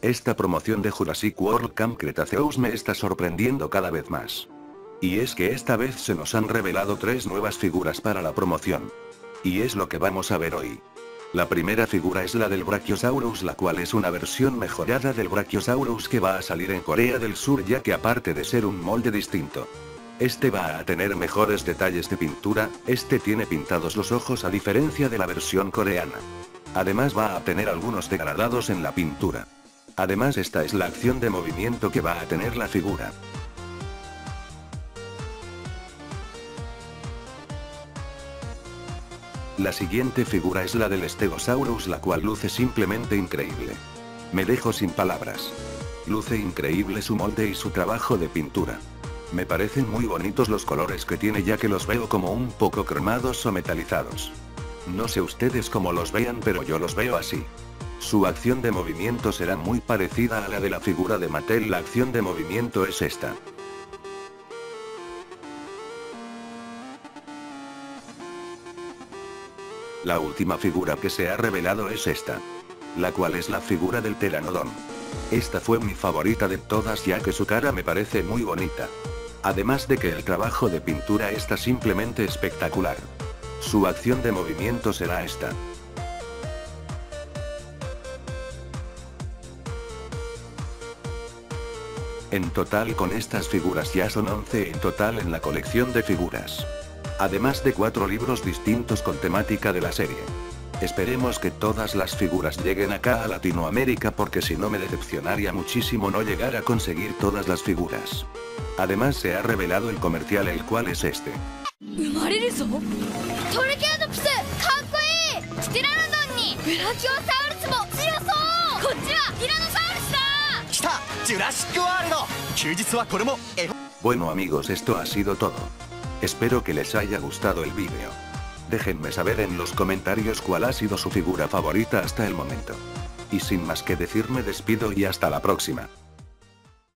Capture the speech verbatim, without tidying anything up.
Esta promoción de Jurassic World Camp Cretaceous me está sorprendiendo cada vez más. Y es que esta vez se nos han revelado tres nuevas figuras para la promoción. Y es lo que vamos a ver hoy. La primera figura es la del Brachiosaurus, la cual es una versión mejorada del Brachiosaurus que va a salir en Corea del Sur, ya que aparte de ser un molde distinto, este va a tener mejores detalles de pintura. Este tiene pintados los ojos a diferencia de la versión coreana. Además va a tener algunos degradados en la pintura. Además, esta es la acción de movimiento que va a tener la figura. La siguiente figura es la del Stegosaurus, la cual luce simplemente increíble. Me dejo sin palabras. Luce increíble su molde y su trabajo de pintura. Me parecen muy bonitos los colores que tiene, ya que los veo como un poco cromados o metalizados. No sé ustedes cómo los vean, pero yo los veo así. Su acción de movimiento será muy parecida a la de la figura de Mattel. La acción de movimiento es esta. La última figura que se ha revelado es esta, la cual es la figura del Pteranodon. Esta fue mi favorita de todas, ya que su cara me parece muy bonita. Además de que el trabajo de pintura está simplemente espectacular. Su acción de movimiento será esta. En total, con estas figuras ya son once en total en la colección de figuras. Además de cuatro libros distintos con temática de la serie. Esperemos que todas las figuras lleguen acá a Latinoamérica, porque si no me decepcionaría muchísimo no llegar a conseguir todas las figuras. Además se ha revelado el comercial, el cual es este. Bueno amigos, esto ha sido todo. Espero que les haya gustado el vídeo. Déjenme saber en los comentarios cuál ha sido su figura favorita hasta el momento. Y sin más que decir, me despido y hasta la próxima.